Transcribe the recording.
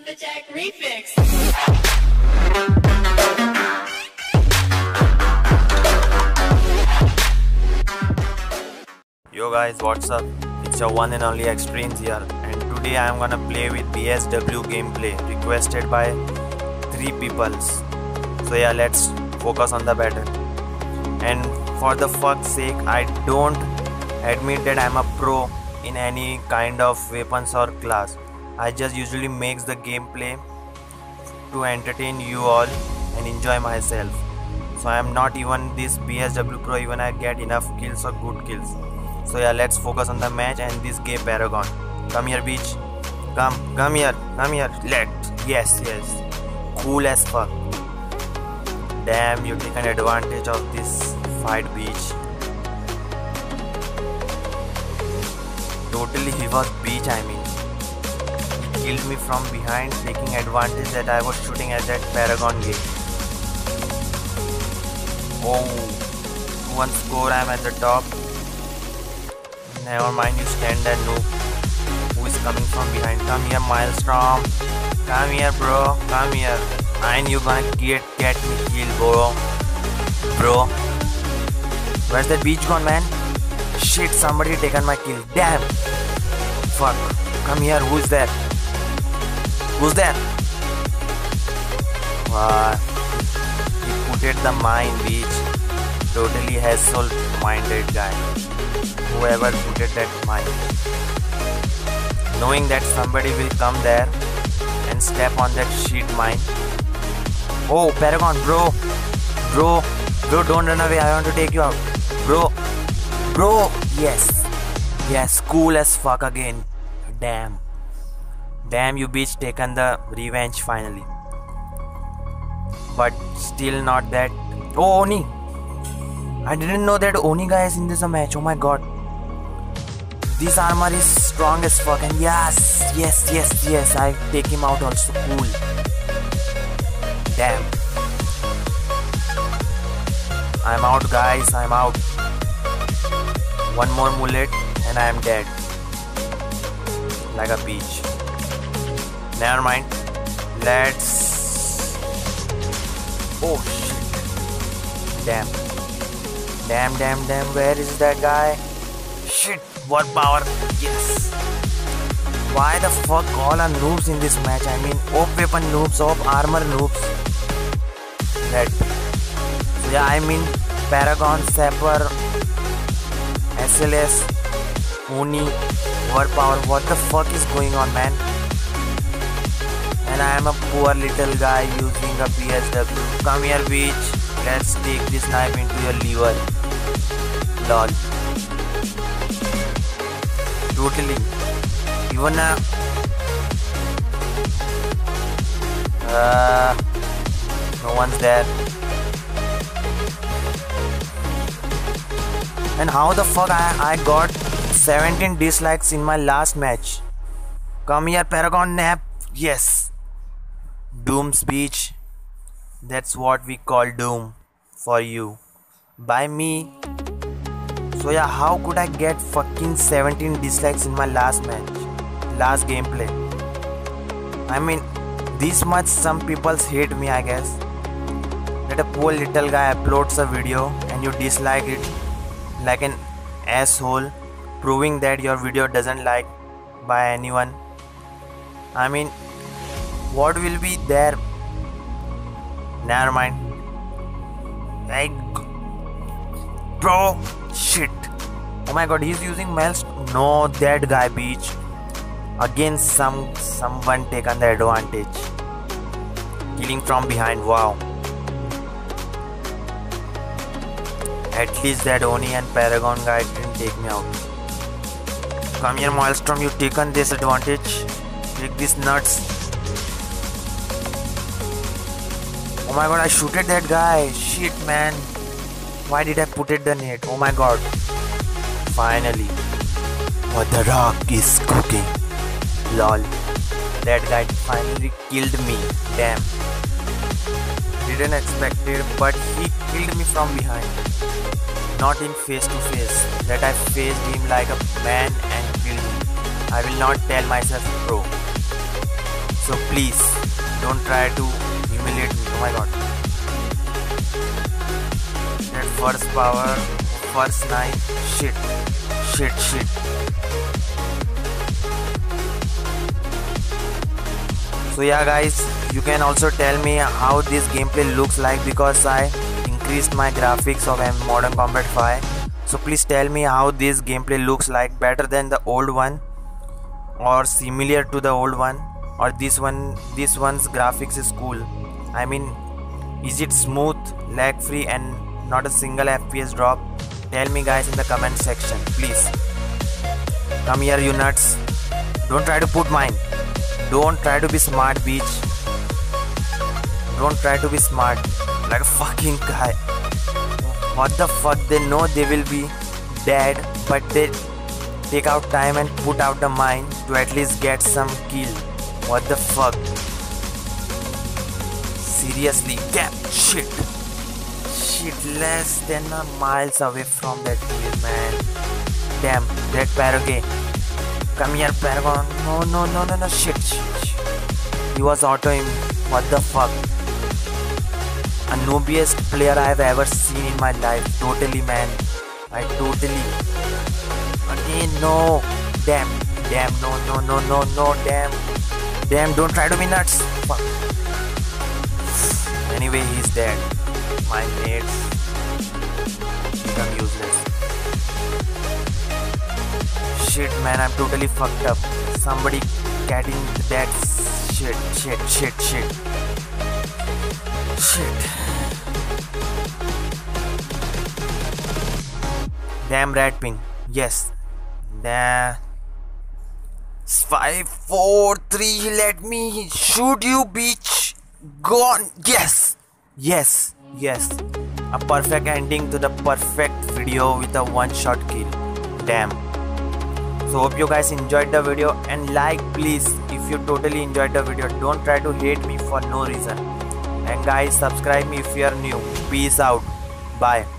Jack Refix. Yo guys, what's up? It's your one and only Extremes here, and today I am gonna play with BSW gameplay requested by 3 peoples. So yeah, let's focus on the battle. And for the fuck's sake, I don't admit that I'm a pro in any kind of weapons or class. I just usually makes the gameplay to entertain you all and enjoy myself. So I am not even this BSW pro, even I get enough kills or good kills. So yeah, let's focus on the match and this gay Paragon. Come here, bitch. Come here. Yes. Cool as fuck. Damn, you taken advantage of this fight, bitch. Totally he was bitch, I mean. He killed me from behind, taking advantage that I was shooting at that Paragon gate. Oh, 2-1 score, I'm at the top. Never mind, you stand there, noob. Who is coming from behind? Come here, Maelstrom. Come here, bro. Come here. And you gonna get me killed, bro. Where's that beach gone, man? Shit, somebody taken my kill. Damn. Fuck. Come here. Who's there? Who's there? He put it the mine, beach. Totally hassle-minded guy. Whoever put it that mine. Knowing that somebody will come there and step on that shit mine. Oh, Paragon, bro, don't run away. I want to take you out, bro. Yes, cool as fuck again. Damn, you bitch, taken the revenge finally. But still not that. Oh, Oni. I didn't know that Oni guy is in this match. Oh my god. This armor is strong as fuck, and yes, I take him out also. Cool. Damn. I'm out, guys. I'm out. One more mullet and I am dead. Like a beach. Never mind. Let's... Oh shit. Damn. Where is that guy? Shit. What power? Yes. Why the fuck all are noobs in this match? I mean, OP weapon noobs, OP armor noobs. That. So yeah, I mean, Paragon, Sapper, SLS, Oni, overpower. What the fuck is going on, man? And I am a poor little guy using a BSW. Come here, bitch. Let's take this knife into your liver. Lol. Totally. Even no one's there. And how the fuck I got 17 dislikes in my last match? Come here, Paragon nap. Yes. Doom's beach. That's what we call Doom for you. By me. So yeah, how could I get fucking 17 dislikes in my last match? Last gameplay. I mean, this much some people hate me, I guess. That a poor little guy uploads a video and you dislike it like an asshole, proving that your video doesn't like by anyone. I mean, what will be there? Never mind. Like, bro, shit. Oh my god, he's using Maelstrom. No, that guy, bitch. Again, someone taken the advantage. Killing from behind, wow. At least that Oni and Paragon guy didn't take me out. Come here, Maelstrom, you taken this advantage. Take this nuts. Oh my god, I shooted that guy. Shit, man. Why did I put it the net? Oh my god. Finally. What the rock is cooking. Lol. That guy finally killed me. Damn. Didn't expect it, but he killed me from behind. Not in face to face. That I faced him like a man and killed him. I will not tell myself pro. So please don't try to humiliate me. Oh my god. That first power, first knife, shit. So yeah guys, you can also tell me how this gameplay looks like, because I increased my graphics of Modern Combat 5. So please tell me how this gameplay looks like, better than the old one or similar to the old one, or this one's graphics is cool. I mean, is it smooth, lag free and not a single FPS drop? Tell me guys in the comment section, please. Come here you nuts. Don't try to put mine. Don't try to be smart, bitch. Don't try to be smart like a fucking guy. What the fuck? They know they will be dead, but they take out time and put out the mine to at least get some kill. What the fuck? Seriously, damn shit, less than a miles away from that kill, man. Damn, that Paragon. Come here, Paragon. No, shit. He was auto him. What the fuck? A noobiest player I have ever seen in my life. Totally, man. Again, no. Damn, no, damn, don't try to be nuts. Fuck. Anyway, he's dead. My mates become useless. Shit, man, I'm totally fucked up. Somebody getting that shit. Damn rat ping. Yes. Nah. 5, 4, 3. Let me shoot you, bitch. Gone. Yes. A perfect ending to the perfect video with a one-shot kill. Damn. So hope you guys enjoyed the video, and like please if you totally enjoyed the video. Don't try to hate me for no reason. And guys, subscribe me if you are new. Peace out. Bye.